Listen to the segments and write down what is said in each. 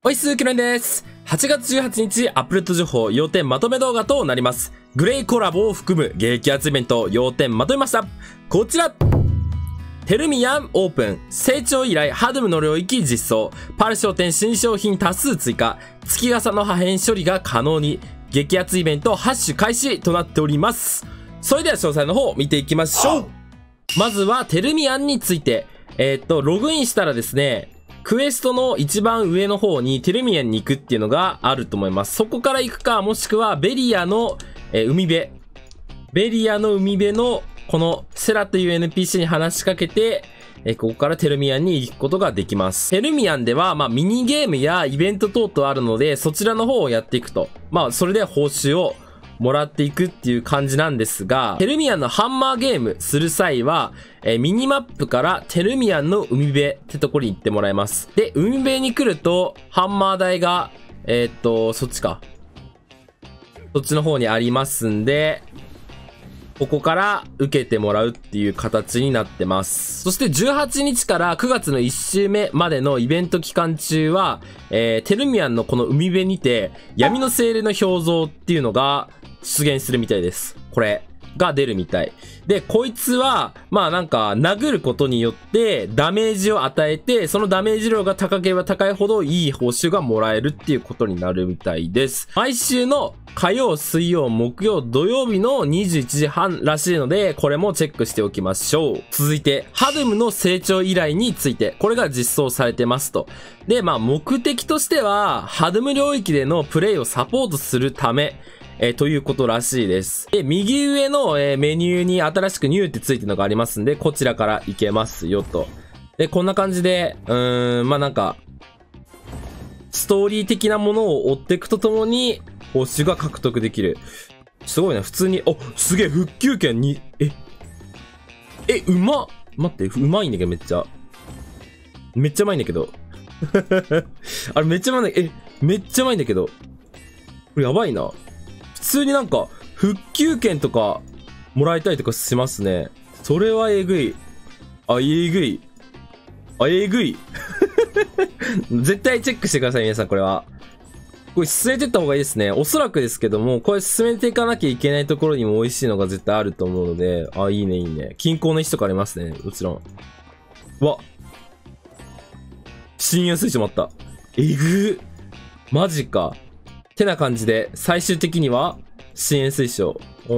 おいすーきのんです。8月18日アップデート情報要点まとめ動画となります。グレイコラボを含む激アツイベント要点まとめました。こちらテルミアンオープン、成長以来ハドムの領域実装、パル商店新商品多数追加、月傘の破片処理が可能に、激アツイベントハッシュ開始となっております。それでは詳細の方見ていきましょう。まずはテルミアンについて、ログインしたらですね、クエストの一番上の方にテルミアンに行くっていうのがあると思います。そこから行くか、もしくはベリアの、海辺。ベリアの海辺のこのセラという NPC に話しかけて、ここからテルミアンに行くことができます。テルミアンでは、ミニゲームやイベント等々あるので、そちらの方をやっていくと。それで報酬をもらっていくっていう感じなんですが、テルミアンのハンマーゲームする際は、ミニマップからテルミアンの海辺ってところに行ってもらいます。で、海辺に来ると、ハンマー台が、そっちか。そっちの方にありますんで、ここから受けてもらうっていう形になってます。そして18日から9月の1週目までのイベント期間中は、テルミアンのこの海辺にて、闇の精霊の表像っていうのが出現するみたいです。これが出るみたい。で、こいつは、殴ることによってダメージを与えて、そのダメージ量が高ければ高いほどいい報酬がもらえるっていうことになるみたいです。毎週の火曜、水曜、木曜、土曜日の21時半らしいので、これもチェックしておきましょう。続いて、ハドムの成長依頼について、これが実装されてますと。で、目的としては、ハドム領域でのプレイをサポートするため、ということらしいです。で、右上の、メニューに新しくニューってついてるのがありますんで、こちらからいけますよと。で、こんな感じで、ストーリー的なものを追っていくとともに、報酬が獲得できる。すごいな、普通に、すげえ、復旧券に、うまっ待って、うまいんだけど、めっちゃ。めっちゃうまいんだけど。あれ、めっちゃうまいんだけど、めっちゃうまいんだけど。これやばいな。普通に復旧券とか、もらえたりとかしますね。それはえぐい。えぐい。えぐい。絶対チェックしてください、皆さん、これは。これ進めてった方がいいですね。おそらくですけども、これ進めていかなきゃいけないところにも美味しいのが絶対あると思うので、いいね、いいね。近郊の石とかありますね。もちろん。深淵水晶もあった。えぐマジか。てな感じで、最終的には、深淵水晶。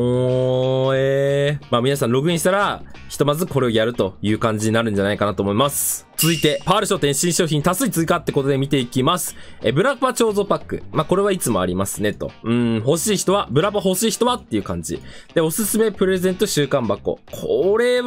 皆さんログインしたら、ひとまずこれをやるという感じになるんじゃないかなと思います。続いて、パール商店新商品多数追加ってことで見ていきます。ブラパ彫像パック。これはいつもありますねと。欲しい人は、ブラパ欲しい人はっていう感じ。で、おすすめプレゼント週間箱。これ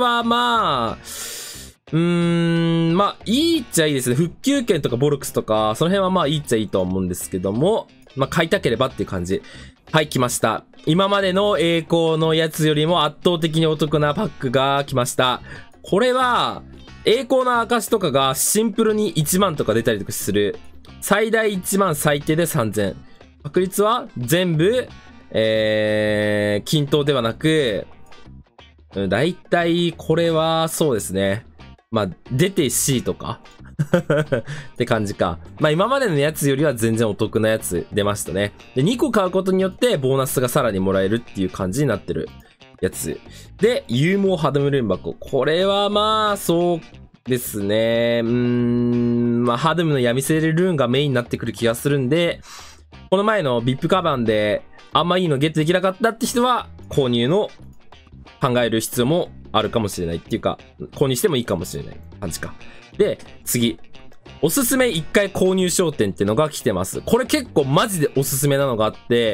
はいいっちゃいいですね。復旧券とかボルクスとか、その辺はいいっちゃいいと思うんですけども、買いたければっていう感じ。はい、来ました。今までの栄光のやつよりも圧倒的にお得なパックが来ました。これは、栄光の証とかがシンプルに1万とか出たりとかする。最大1万最低で3000。確率は全部、均等ではなく、だいたいこれはそうですね。出て C とかって感じか。今までのやつよりは全然お得なやつ出ましたね。で、2個買うことによってボーナスがさらにもらえるっていう感じになってるやつ。で、勇猛ハドムルーン箱。これはそうですね。ハドムの闇精霊ルーンがメインになってくる気がするんで、この前の VIP カバンであんまいいのゲットできなかったって人は、購入の考える必要もあるかもしれないっていうか、購入してもいいかもしれない感じか。で、次。おすすめ1回購入商店っていうのが来てます。これ結構マジでおすすめなのがあって、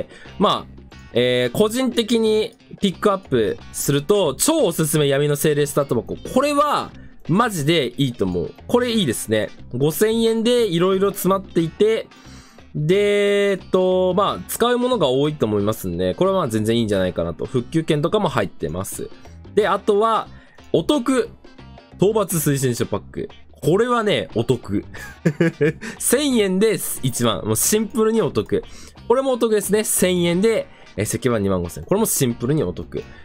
個人的にピックアップすると、超おすすめ闇の精霊スタート箱。これは、マジでいいと思う。これいいですね。5000円で色々詰まっていて、で、使うものが多いと思いますんで、これは全然いいんじゃないかなと。復旧券とかも入ってます。で、あとは、お得。討伐推進書パック。これはね、お得。1000円で1万。もうシンプルにお得。これもお得ですね。1000円で、石板2万5000。これもシンプルにお得。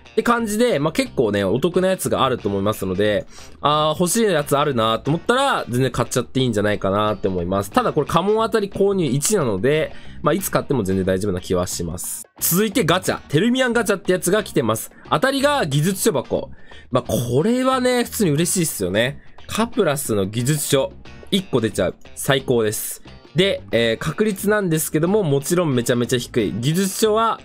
って感じで、結構ね、お得なやつがあると思いますので、欲しいやつあるなと思ったら、全然買っちゃっていいんじゃないかなって思います。ただこれ、家紋あたり購入1なので、いつ買っても全然大丈夫な気はします。続いてガチャ。テルミアンガチャってやつが来てます。当たりが技術書箱。これはね、普通に嬉しいっすよね。カプラスの技術書。1個出ちゃう。最高です。で、確率なんですけども、もちろんめちゃめちゃ低い。技術書は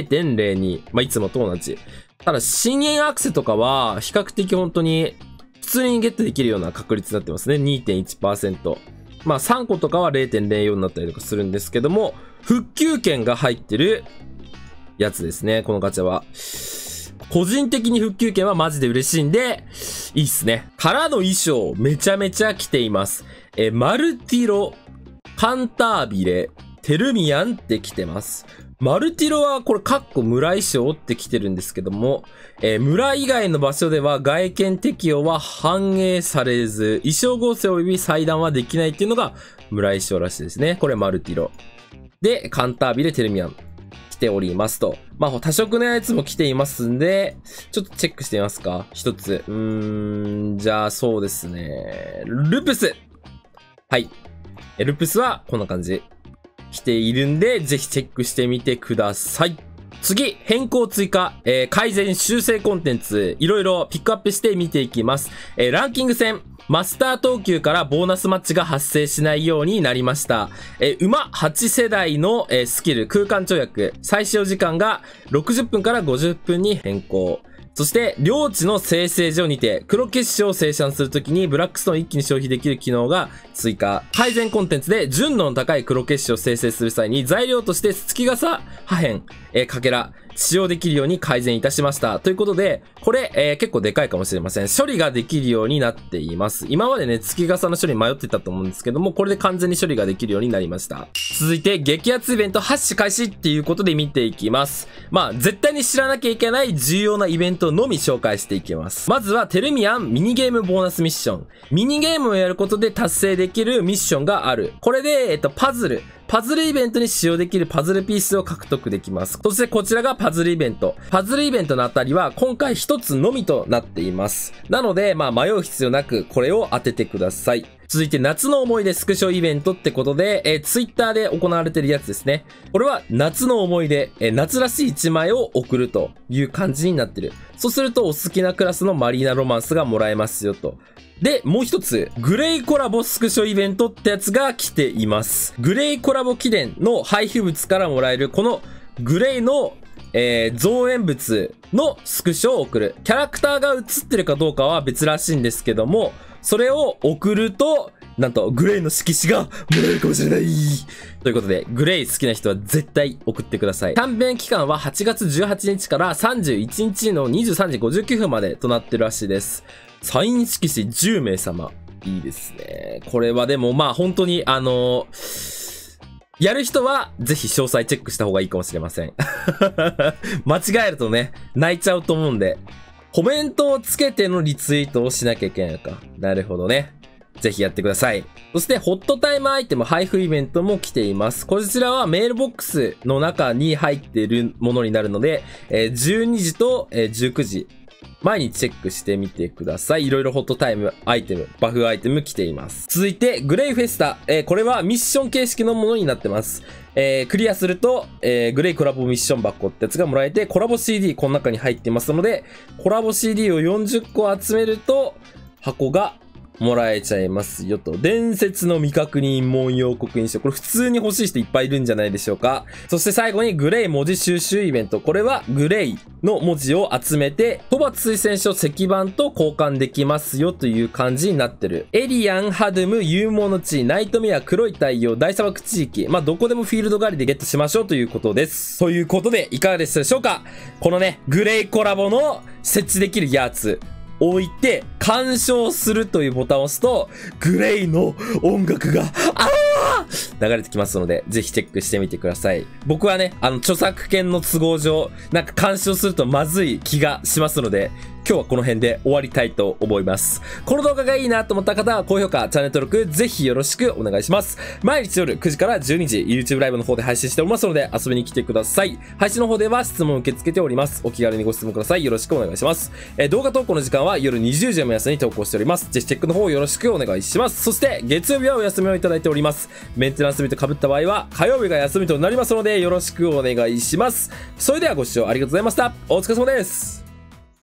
0.02。いつもと同じ。ただ、深淵アクセとかは、比較的本当に、普通にゲットできるような確率になってますね。2.1%。3個とかは 0.04 になったりとかするんですけども、復旧券が入ってるやつですね。このガチャは。個人的に復旧券はマジで嬉しいんで、いいっすね。からの衣装、めちゃめちゃ来ています。マルティロ、カンタービレ、テルミアンって来てます。マルティロはこれ村衣装って来てるんですけども、村以外の場所では外見適用は反映されず、衣装合成及び裁断はできないっていうのが村衣装らしいですね。これマルティロ。で、カンタービレ、テルミアン来ておりますと。多色のやつも来ていますんで、ちょっとチェックしてみますか。一つ。じゃあそうですね。ルプス。はい。ルプスはこんな感じ。来ているんで、ぜひチェックしてみてください。次、変更追加、改善修正コンテンツ、いろいろピックアップして見ていきます。ランキング戦、マスター等級からボーナスマッチが発生しないようになりました。馬8世代の、スキル、空間跳躍、最小時間が60分から50分に変更。そして、領地の生成所にて、黒結晶を生産するときに、ブラックストーン一気に消費できる機能が追加。改善コンテンツで、純度の高い黒結晶を生成する際に、材料として月傘破片、かけら、使用できるように改善いたしました。ということで、これ、結構でかいかもしれません。処理ができるようになっています。今までね、月傘の処理迷ってたと思うんですけども、これで完全に処理ができるようになりました。続いて、激アツイベント発種開始っていうことで見ていきます。絶対に知らなきゃいけない重要なイベントのみ紹介していきます。まずは、テルミアンミニゲームボーナスミッション。ミニゲームをやることで達成できるミッションがある。これで、パズルイベントに使用できるパズルピースを獲得できます。そしてこちらがパズルイベント。パズルイベントのあたりは今回一つのみとなっています。なので、迷う必要なくこれを当ててください。続いて夏の思い出スクショイベントってことで、ツイッターで行われているやつですね。これは夏の思い出、夏らしい1枚を送るという感じになってる。そうするとお好きなクラスのマリーナロマンスがもらえますよと。で、もう一つ、グレイコラボスクショイベントってやつが来ています。グレイコラボ記念の配布物からもらえる、このグレイの、造園物のスクショを送る。キャラクターが写ってるかどうかは別らしいんですけども、それを送ると、なんと、グレイの色紙がもらえるかもしれない。ということで、グレイ好きな人は絶対送ってください。キャンペーン期間は8月18日から31日の23時59分までとなってるらしいです。サイン色紙10名様。いいですね。これはでも本当にやる人はぜひ詳細チェックした方がいいかもしれません。間違えるとね、泣いちゃうと思うんで、コメントをつけてのリツイートをしなきゃいけないのか。なるほどね。ぜひやってください。そして、ホットタイムアイテム配布イベントも来ています。こちらはメールボックスの中に入っているものになるので、12時と19時。前にチェックしてみてください。いろいろホットタイムアイテム、バフアイテム来ています。続いて、グレイフェスタ。これはミッション形式のものになってます。クリアすると、グレイコラボミッション箱ってやつがもらえて、コラボ CD この中に入っていますので、コラボ CD を40個集めると、箱がもらえちゃいますよと。伝説の未確認文様刻印書。これ普通に欲しい人いっぱいいるんじゃないでしょうか。そして最後にグレイ文字収集イベント。これはグレイの文字を集めて、討伐推薦書石板と交換できますよという感じになってる。エリアン、ハドゥム、勇猛の地、ナイトメア、黒い太陽、大砂漠地域。どこでもフィールド狩りでゲットしましょうということです。ということで、いかがでしたでしょうか。このね、グレイコラボの設置できるやつ。置いて、鑑賞するというボタンを押すと、グレイの音楽が、流れてきますので、ぜひチェックしてみてください。僕はね、著作権の都合上、鑑賞するとまずい気がしますので、 今日はこの辺で終わりたいと思います。この動画がいいなと思った方は高評価、チャンネル登録、ぜひよろしくお願いします。毎日夜9時から12時、YouTube ライブの方で配信しておりますので遊びに来てください。配信の方では質問を受け付けております。お気軽にご質問ください。よろしくお願いします。動画投稿の時間は夜20時を目安に投稿しております。ぜひチェックの方よろしくお願いします。そして月曜日はお休みをいただいております。メンテナンス日と被った場合は火曜日が休みとなりますのでよろしくお願いします。それではご視聴ありがとうございました。お疲れ様です。